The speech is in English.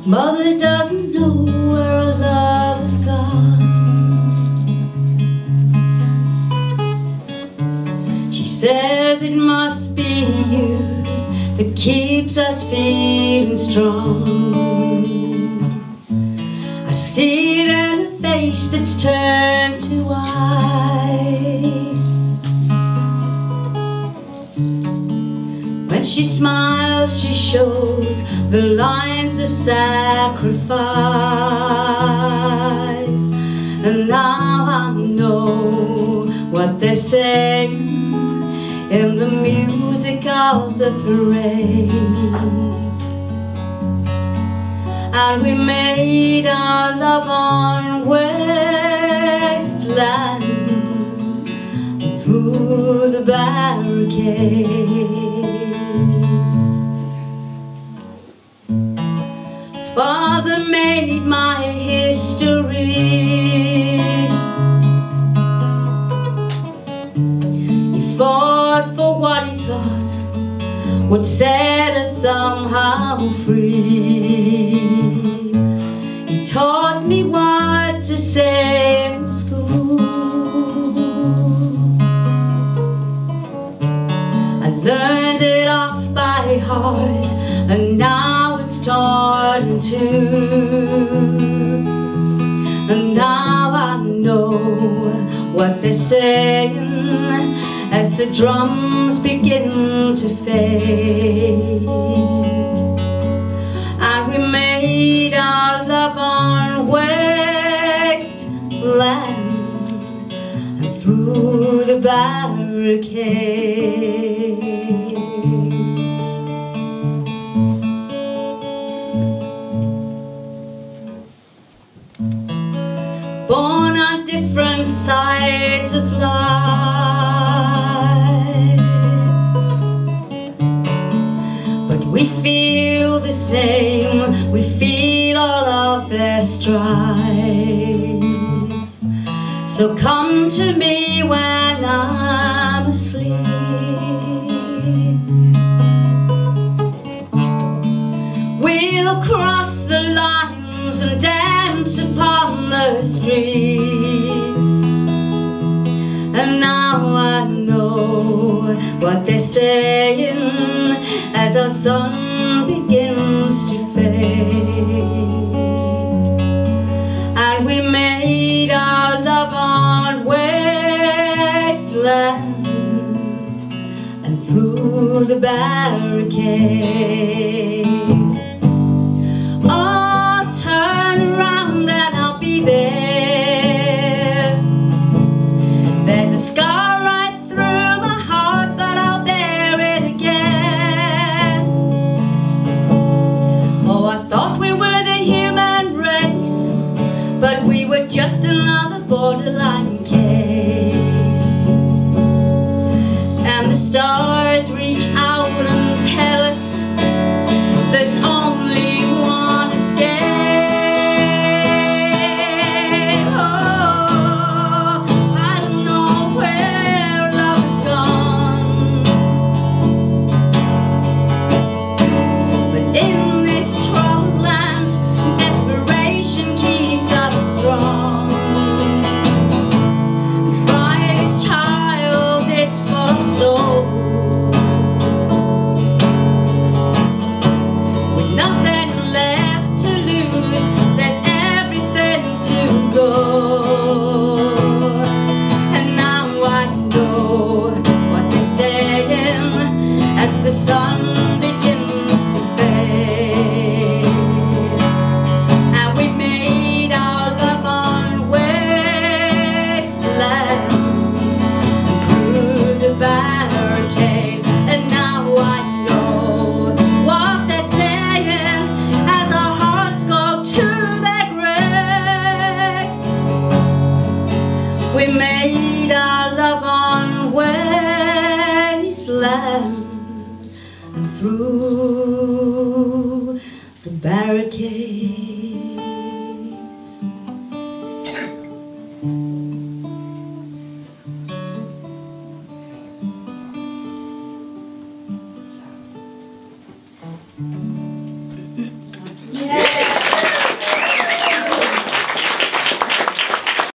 Mother doesn't know where our love has gone. She says it must be you that keeps us feeling strong. I see it in her face that's turned to ice. When she smiles, she shows the lines of sacrifice. And now I know what they're saying in the music of the parade. And we made our love on wasteland through the barricades. Father made my history. He fought for what he thought would set us somehow free. He taught me what to say in school. I learned it off by heart, and now it's torn in two. And now I know what they're saying as the drums begin to fade. And we made our love on wasteland and through the barricades. Born on different sides of life, but we feel the same. We feel all of their strife. So come to me when I'm asleep. We'll cross the lines and dance upon the streets. And now I know what they're saying as our sun begins to fade. And we made our love on wasteland and through the barricades. Oh, turn around and I'll be there. There's a scar right through my heart, but I'll bear it again. Oh, I thought we were the human race, but we were just another borderline case. And the stars reach out and tell us there's only one escape. Oh, I don't know where love has gone, but in this troubled land, desperation keeps us strong. Friday's child is full of soul, with nothing left to lose. There's everything to go. And now I know what they're saying as the sun begins to fade. And we made our love on wasteland through the barricade. And now I know what they're saying as our hearts go to their graves. We made our love on wasteland and through the barricades.